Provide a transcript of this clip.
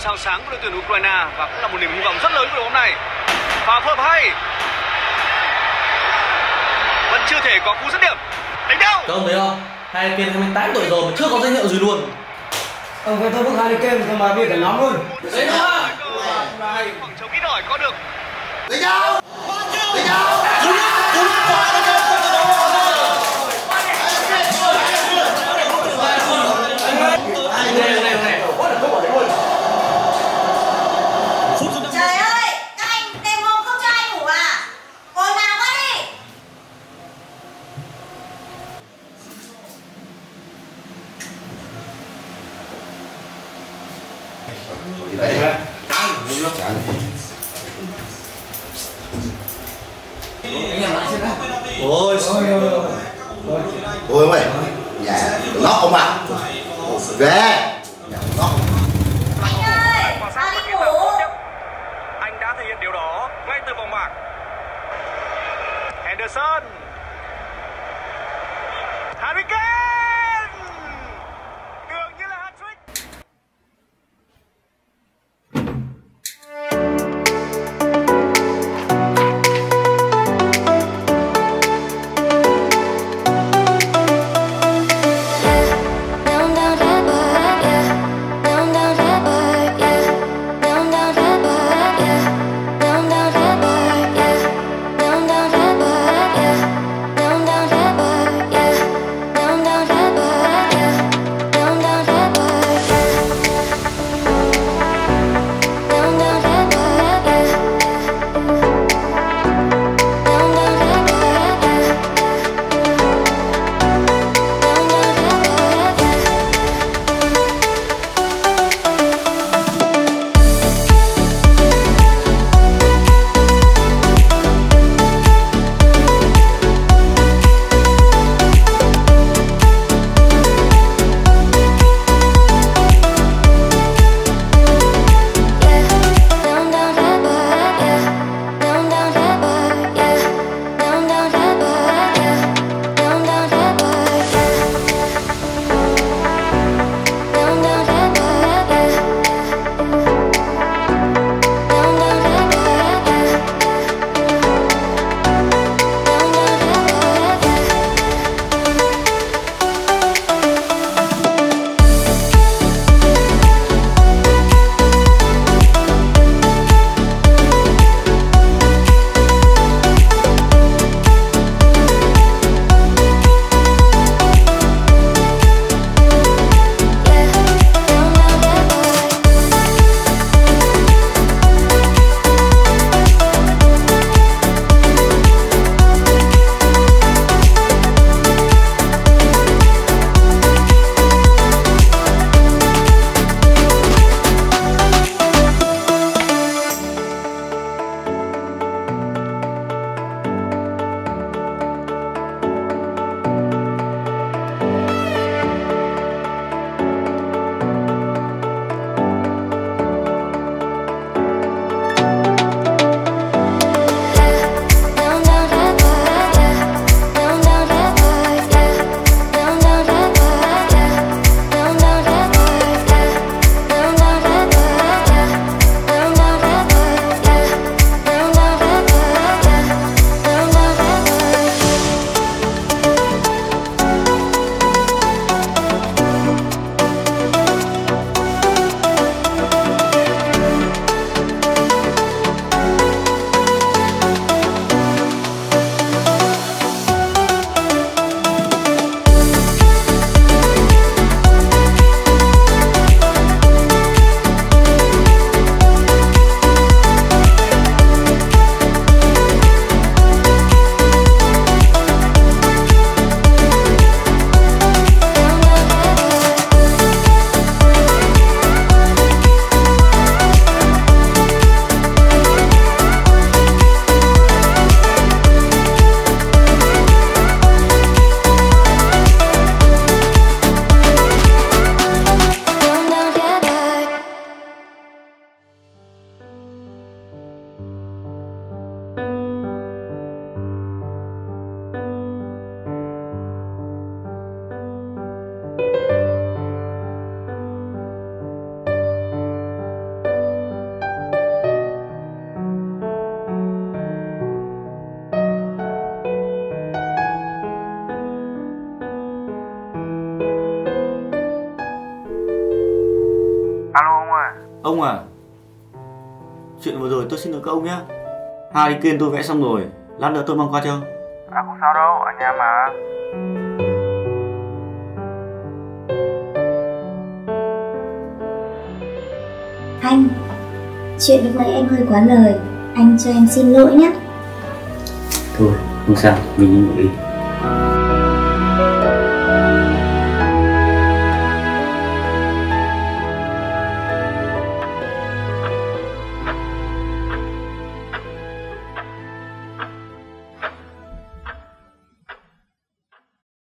sao sáng của đội tuyển Ukraine và cũng là một niềm hy vọng rất lớn của đội bóng này. Pha phối hợp hay, vẫn chưa thể có cú dứt điểm. Đánh đâu? Các ông thấy không? Harry Kane 28 tuổi rồi mà chưa có danh hiệu gì luôn. Ông phải thôi bước Harry Kane mà mà biết cả nhóm luôn. Đấy đó. Khoảng trống ít ỏi có được. Đánh đâu? Đánh đâu? Trời ơi, các anh đêm hôm không cho ai ngủ à? Ồn ào quá đi. Ôi Ôi mày, nhà nó không ạ. Về. Anh ơi, sao đi ngủ? Anh đã thể hiện điều đó ngay từ vòng bảng. Henderson, Harry Kane, tưởng như là hat-trick. Down, down, bad boy, Ông à, chuyện vừa rồi tôi xin lỗi các ông nhé. Hurricane tôi vẽ xong rồi, lát nữa tôi mang qua cho. À không sao đâu, ở nhà mà. Anh, chuyện lúc nãy em hơi quá lời, anh cho em xin lỗi nhé. Thôi, không sao, mình đi ngủ đi.